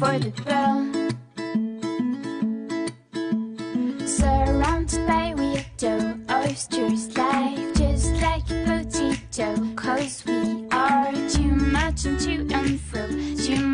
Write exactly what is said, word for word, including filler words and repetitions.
for the thrill. Surrounded by weirdo oysters, life just like a potato. Cause we are too much and to and fro, too